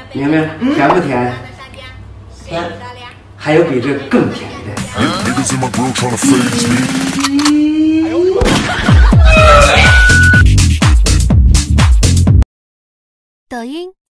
明明甜不甜？ 甜。 还有比这更甜的。 抖音。